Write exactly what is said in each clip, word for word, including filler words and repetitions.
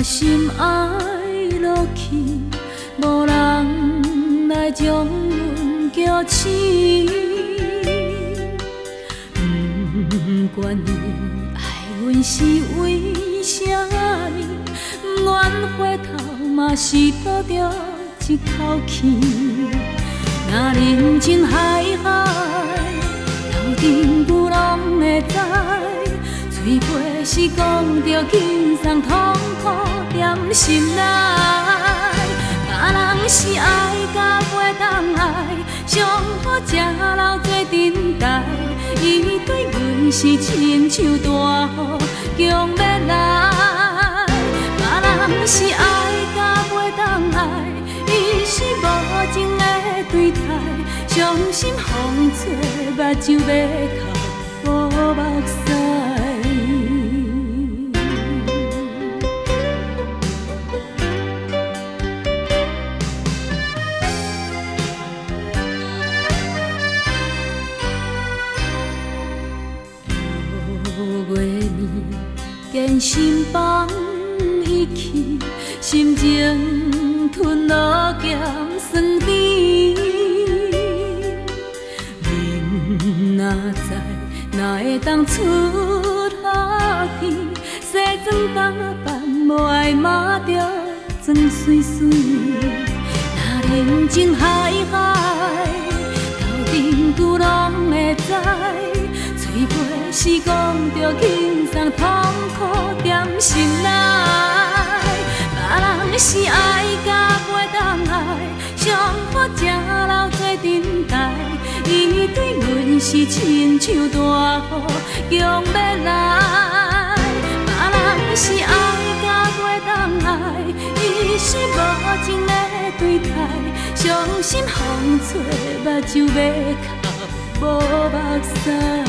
心爱落去，无人来将阮叫醒。不管你爱阮是为什么，不愿回头嘛是倒着一口气。若人情海海，头顶牛拢会知。嘴巴是讲着轻松痛苦踮心内，别人是爱甲袂当爱，上好吃老做阵代。伊对阮是亲像大雨强要来，别人是爱甲袂当爱，伊是无情的对待，伤心风吹目睭要哭无目屎。见心放伊去，心情吞落咸酸甜。人若知，哪会当出夏天？西装打扮无爱抹着妆水水。若人情海海，头顶牛拢会知。嘴巴是讲着轻松痛苦踮心内，别人是爱甲袂当爱，上好吃老做阵代。伊对阮是亲像大雨强要来，别人是爱甲袂当爱，伊是无情的对待，伤心风吹目睭要哭无目屎。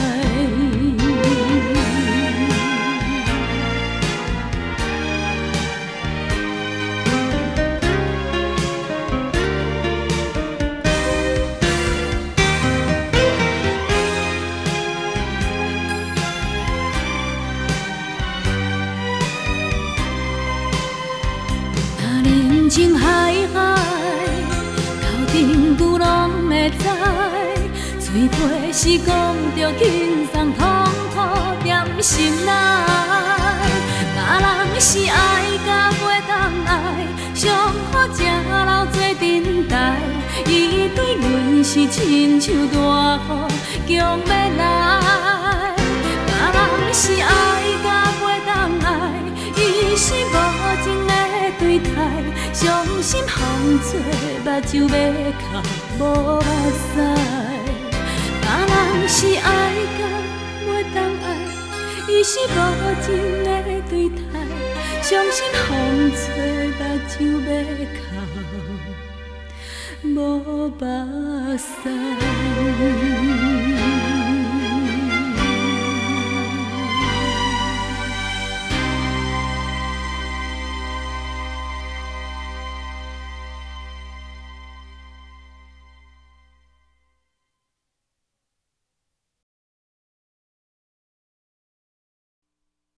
人情海海，头顶牛拢会知。嘴巴是讲着轻松痛苦踮心内，别人是爱甲袂当爱，上好吃老做阵代。伊对阮是亲像大雨强要来，别人是爱甲袂当爱，伊是无情的对待，伤心风吹目睭要哭无目屎。别人是爱甲袂当爱，伊是无情的对待，伤心风吹目睭要哭无目屎。